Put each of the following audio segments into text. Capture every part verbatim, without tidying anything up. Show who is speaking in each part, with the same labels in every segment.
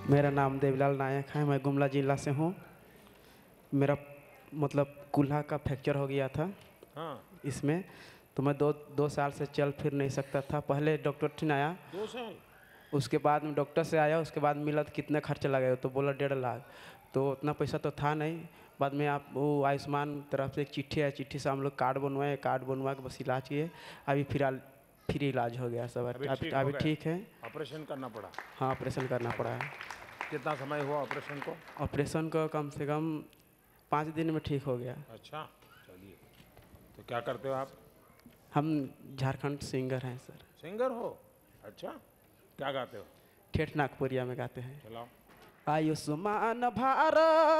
Speaker 1: मेरा नाम देवीलाल नायक है, मैं गुमला जिला से हूँ। मेरा मतलब कूल्हा का फ्रैक्चर हो गया था।
Speaker 2: हाँ।
Speaker 1: इसमें तो मैं दो दो साल से चल फिर नहीं सकता था। पहले डॉक्टर ठीक आया,
Speaker 2: दो साल
Speaker 1: उसके बाद में डॉक्टर से आया, उसके बाद मिला तो कितने खर्च लगे, तो बोला डेढ़ लाख। तो उतना पैसा तो था नहीं। बाद में आप वो आयुष्मान तरफ से एक चिट्ठी है, चिट्ठी से हम लोग कार्ड बनवाए, कार्ड बनवा के बस इलाज किए। अभी फिर फ्री इलाज हो गया सब।
Speaker 2: अभी
Speaker 1: अभी
Speaker 2: ठीक
Speaker 1: अभी
Speaker 2: हो
Speaker 1: ठीक है।
Speaker 2: ऑपरेशन करना पड़ा?
Speaker 1: हाँ, ऑपरेशन करना पड़ा है।
Speaker 2: कितना समय हुआ ऑपरेशन को?
Speaker 1: ऑपरेशन को कम से कम पाँच दिन में ठीक हो गया।
Speaker 2: अच्छा, चलिए। तो क्या करते हो आप?
Speaker 1: हम झारखंड सिंगर हैं सर।
Speaker 2: सिंगर हो? अच्छा, क्या गाते हो?
Speaker 1: ठेठ नागपुरिया में गाते हैं।
Speaker 2: चलाओ।
Speaker 1: आयुष्मान भारत,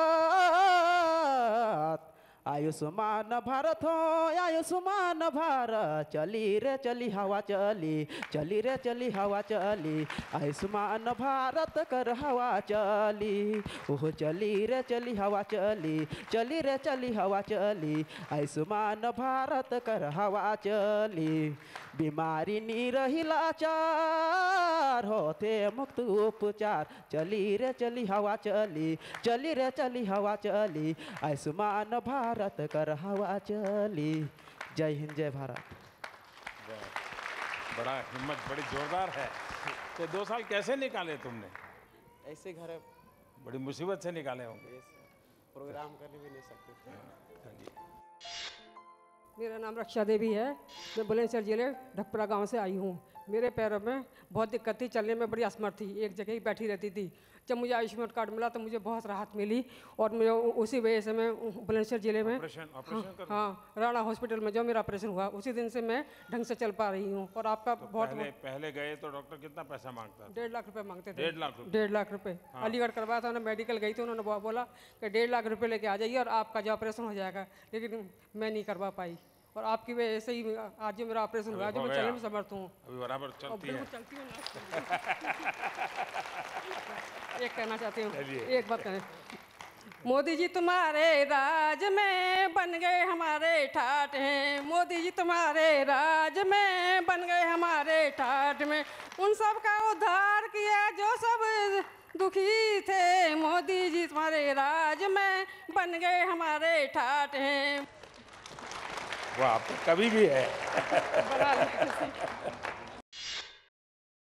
Speaker 1: आयुष्मान भारत हो, आयुष्मान भारत, चली रे चली हवा चली, चली रे चली हवा चली, आयुष्मान भारत कर हवा चली, ओह चली रे चली हवा चली, चली रे चली हवा चली, आयुष्मान भारत कर हवा चली, बीमारी नी रही लाचार, होते मुक्त उपचार, चली रे चली हवा चली, चली रे चली हवा चली, आयुष्मान भारत कर हवा चली। जय हिंद, जय भारत।
Speaker 2: बड़ा हिम्मत, बड़ी जोरदार है। तो दो साल कैसे निकाले तुमने?
Speaker 1: ऐसे घर
Speaker 2: बड़ी मुसीबत से निकाले होंगे।
Speaker 1: प्रोग्राम करने भी नहीं सकते थे।
Speaker 3: मेरा नाम रक्षा देवी है। मैं बुलंदशहर जिले ढकपरा गांव से आई हूँ। मेरे पैरों में बहुत दिक्कत थी, चलने में बड़ी असमर्थ थी, एक जगह ही बैठी रहती थी। जब मुझे आयुष्मान कार्ड मिला तो मुझे बहुत राहत मिली और मुझे उसी वजह से मैं बुलंदशहर जिले में
Speaker 2: ऑपरेशन ऑपरेशन
Speaker 3: हाँ, हाँ राणा हॉस्पिटल में जो मेरा ऑपरेशन हुआ उसी दिन से मैं ढंग से चल पा रही हूँ। और आपका
Speaker 2: तो
Speaker 3: बहुत
Speaker 2: पहले पहले गए तो डॉक्टर कितना पैसा मांगता था?
Speaker 3: डेढ़ लाख रुपए मांगते थे।
Speaker 2: डेढ़ लाख रुपए?
Speaker 3: डेढ़ लाख रुपए। अलीगढ़ करवाया था, उन्होंने मेडिकल गई थी, उन्होंने बोला कि डेढ़ लाख रुपए लेके आ जाइए और आपका जो ऑपरेशन हो जाएगा, लेकिन मैं नहीं करवा पाई। और आपकी वजह से ही आज जो मेरा ऑपरेशन हुआ, जो मैं चलने में समर्थ हूँ।
Speaker 2: अभी बराबर चलती है?
Speaker 3: चलती हूँ। एक कहना चाहती हूँ, एक बात कहना, मोदी जी तुम्हारे राज में बन गए हमारे ठाठ हैं, मोदी जी तुम्हारे राज में बन गए हमारे ठाठ में, उन सब का उद्धार किया जो सब दुखी थे, मोदी जी तुम्हारे राज में बन गए हमारे ठाठ हैं।
Speaker 2: वाह, आप तो कभी भी है।